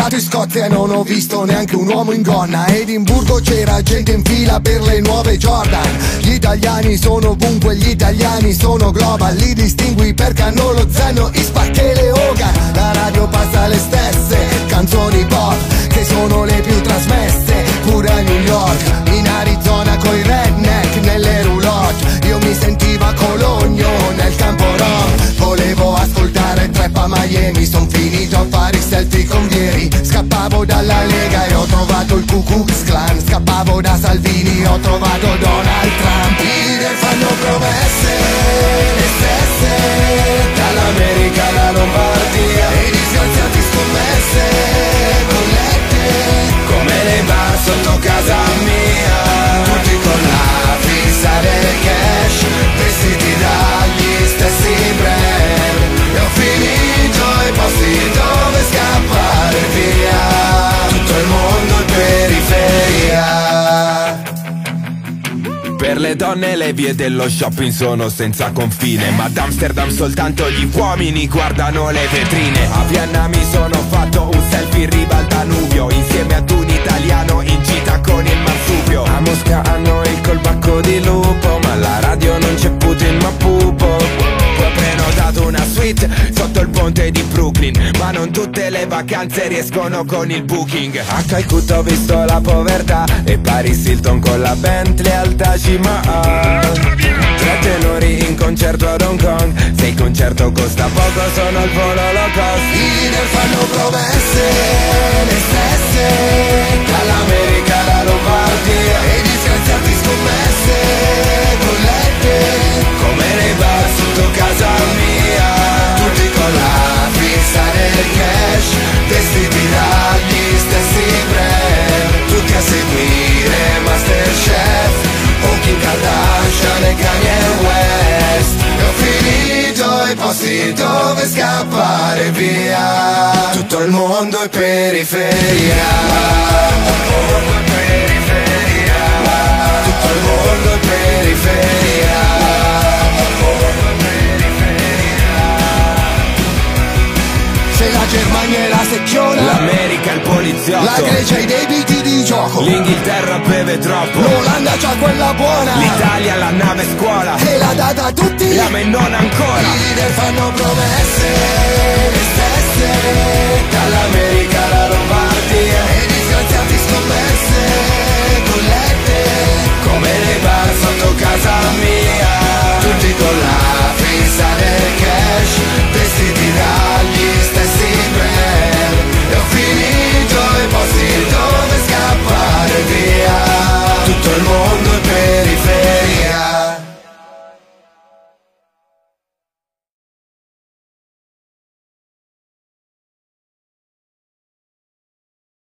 stato in Scozia e non ho visto neanche un uomo in gonna. A Edimburgo c'era gente in fila per le nuove Jordan. Gli italiani sono ovunque, gli italiani sono global. Li distingui perché hanno lo zaino, i spacche e le Hogan. La radio passa le stesse canzoni pop che sono le più trasmesse pure a New York. In Arizona coi redneck nelle roulotte, io mi sentivo a Cologno nel campo rock. Volevo ascoltare trap a Miami, son finito a fare i selfie con Vieri. Scappavo dalla Lega e ho trovato il Ku Klux Klan. Scappavo da Salvini e ho trovato Donald Trump. I leader fanno promesse, le stesse, dall'America alla Lombardia. E i disgraziati scommesse, collette, come nei bar sotto casa mia. Tutti con la fissa del cash, vestiti dagli stessi brand. E ho finito ai posti dove scappare via. Tutto il mondo è periferia. Per le donne le vie dello shopping sono senza confine, ma ad Amsterdam soltanto gli uomini guardano le vetrine. A Vienna mi sono fatto un selfie in riva al Danubio, insieme ad un italiano in gita con il marsupio. A Mosca hanno il colbacco di lupo, ma alla radio non c'è Putin ma pupo. Ho prenotato una suite sotto il ponte di Brooklyn, ma non tutte le vacanze riescono con il booking. A Calcutta ho visto la povertà e Paris Hilton con la Bentley al Taj Mahal. 3 tenori in concerto ad Hong Kong, se il concerto costa poco sono al volo low cost. I leader fanno promesse, le stesse, dall'America alla Lombardia. E i disgraziati scommesse, collette, come nei bar sotto casa mia. Tutti con la fissa del cash, vestiti dagli stessi brand. Tutti a seguire Masterchef o Kim Kardashian e Kanye West. E ho finito ai posti dove scappare via. Tutto il mondo è periferia. Tutto il mondo è periferia. Tutto il mondo è periferia. Se la Germania è la secchiona, l'America è il poliziotto, la Grecia i debiti di gioco, l'Inghilterra beve troppo, l'Olanda c'ha quella buona, l'Italia la nave scuola e l'ha data a tutti, la me non ancora. I leader fanno promesse, le stesse, dall'America alla Lombardia. E i disgraziati scommesse,